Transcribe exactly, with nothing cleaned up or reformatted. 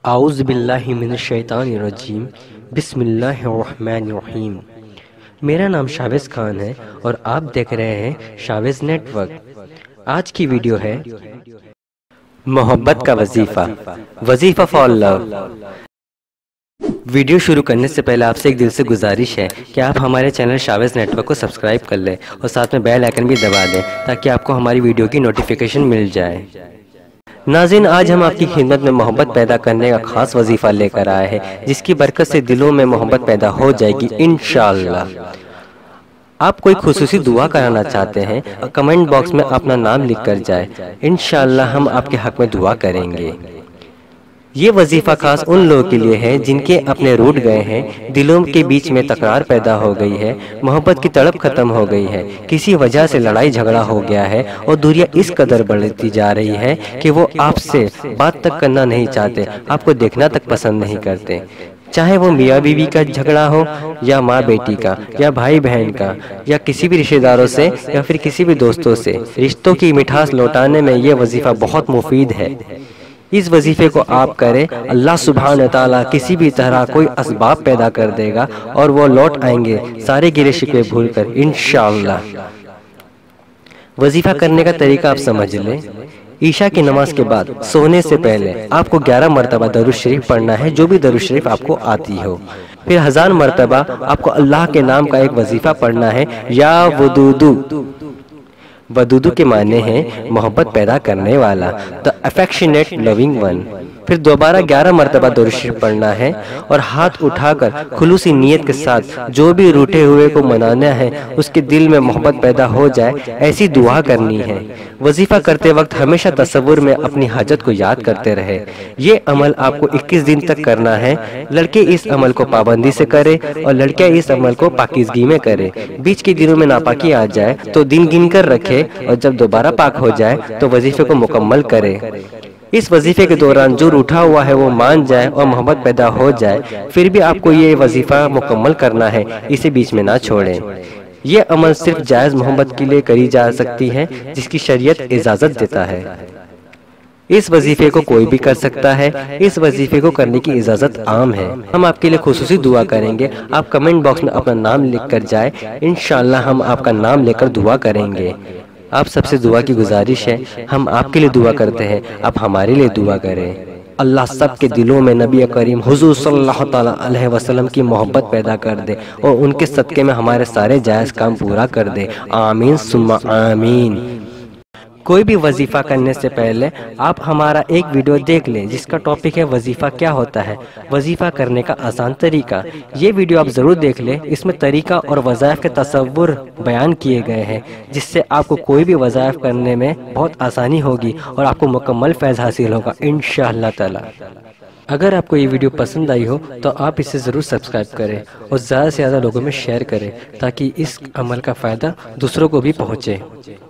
اعوذ باللہ من الشیطان الرجیم بسم اللہ الرحمن الرحیم۔ میرا نام شہوز خان ہے اور آپ دیکھ رہے ہیں شہوز نیٹ ورک۔ آج کی ویڈیو ہے محبت کا وظیفہ، وظیفہ فار لو۔ ویڈیو شروع کرنے سے پہلے آپ سے ایک دل سے گزارش ہے کہ آپ ہمارے چینل شہوز نیٹ ورک کو سبسکرائب کر لیں اور ساتھ میں بیل آئیکن بھی دبا دیں تاکہ آپ کو ہماری ویڈیو کی نوٹیفیکیشن مل جائے۔ ناظرین، آج ہم آپ کی خدمت میں محبت پیدا کرنے کا خاص وظیفہ لے کر آئے ہیں، جس کی برکت سے دلوں میں محبت پیدا ہو جائے گی انشاءاللہ۔ آپ کوئی خصوصی دعا کرانا چاہتے ہیں، کمنٹ باکس میں اپنا نام لکھ کر جائے، انشاءاللہ ہم آپ کے حق میں دعا کریں گے۔ یہ وظیفہ خاص ان لوگوں کے لیے ہے جن کے اپنے روٹ گئے ہیں، دلوں کے بیچ میں تکرار پیدا ہو گئی ہے، محبت کی تڑپ ختم ہو گئی ہے، کسی وجہ سے لڑائی جھگڑا ہو گیا ہے اور دوریاں اس قدر بڑھتی جا رہی ہے کہ وہ آپ سے بات تک کرنا نہیں چاہتے، آپ کو دیکھنا تک پسند نہیں کرتے۔ چاہے وہ میاں بیوی کا جھگڑا ہو یا ماں بیٹی کا یا بھائی بہن کا یا کسی بھی رشتہ داروں سے یا پھر کسی بھی دوستوں سے، رشتوں کی مٹھاس لوٹانے میں یہ وظیفہ بہت مفید ہے۔ اس وظیفے کو آپ کریں، اللہ سبحانہ وتعالیٰ کسی بھی طرح کوئی اسباب پیدا کر دے گا اور وہ لوٹ آئیں گے سارے گرے شکوے بھول کر انشاءاللہ۔ وظیفہ کرنے کا طریقہ آپ سمجھ لیں۔ عشاء کی نماز کے بعد سونے سے پہلے آپ کو گیارہ مرتبہ درود شریف پڑھنا ہے، جو بھی درود شریف آپ کو آتی ہو۔ پھر ہزار مرتبہ آپ کو اللہ کے نام کا ایک وظیفہ پڑھنا ہے، یا ودودو۔ ودودو کے معنی ہیں محبت پیدا کرنے والا، the affectionate loving one۔ پھر دوبارہ گیارہ مرتبہ درود شریف پڑھنا ہے اور ہاتھ اٹھا کر خلوصی نیت کے ساتھ جو بھی روٹھے ہوئے کو منانا ہے، اس کے دل میں محبت پیدا ہو جائے، ایسی دعا کرنی ہے۔ وظیفہ کرتے وقت ہمیشہ تصور میں اپنی حاجت کو یاد کرتے رہے۔ یہ عمل آپ کو اکیس دن تک کرنا ہے۔ لڑکے اس عمل کو پابندی سے کرے اور لڑکیاں اس عمل کو پاکیزگی میں کرے۔ بیچ کے دنوں میں ناپاکی آ جائے تو دن گن کر رکھے اور جب دوبارہ پاک ہو جائے تو وظیفے کو مکمل کرے۔ اس وظیفے کے دوران جو روٹھا ہوا ہے وہ مان جائے اور محبت پیدا ہو جائے، پھر بھی آپ کو یہ وظیفہ مکمل کرنا ہے، اسے بیچ میں نہ چھوڑیں۔ یہ عمل صرف جائز محبت کے لیے کری جا سکتی ہے جس کی شریعت اجازت دیتا ہے۔ اس وظیفے کو کوئی بھی کر سکتا ہے، اس وظیفے کو کرنے کی اجازت عام ہے۔ ہم آپ کے لیے خصوصی دعا کریں گے، آپ کمنٹ باکس میں اپنا نام لکھ کر جائے، انشاءاللہ ہم آپ کا نام لے کر دعا کریں گے۔ آپ سب سے دعا کی گزارش ہے، ہم آپ کے لیے دعا کرتے ہیں، آپ ہمارے لیے دعا کریں۔ اللہ سب کے دلوں میں نبی کریم حضور صلی اللہ تعالیٰ علیہ وسلم کی محبت پیدا کر دے اور ان کے صدقے میں ہمارے سارے جائز کام پورا کر دے، آمین ثم آمین۔ کوئی بھی وظیفہ کرنے سے پہلے آپ ہمارا ایک ویڈیو دیکھ لیں جس کا ٹاپک ہے وظیفہ کیا ہوتا ہے، وظیفہ کرنے کا آسان طریقہ۔ یہ ویڈیو آپ ضرور دیکھ لیں، اس میں طریقہ اور وظائف کے تصور بیان کیے گئے ہیں، جس سے آپ کو کوئی بھی وظائف کرنے میں بہت آسانی ہوگی اور آپ کو مکمل فیض حاصل ہوگا انشاءاللہ تعالی۔ اگر آپ کو یہ ویڈیو پسند آئی ہو تو آپ اسے ضرور سبسکرائب کریں اور زیادہ سے زیادہ لوگوں میں شیئر کریں تاکہ اس عمل کا فائدہ دوسروں کو بھی پہنچے۔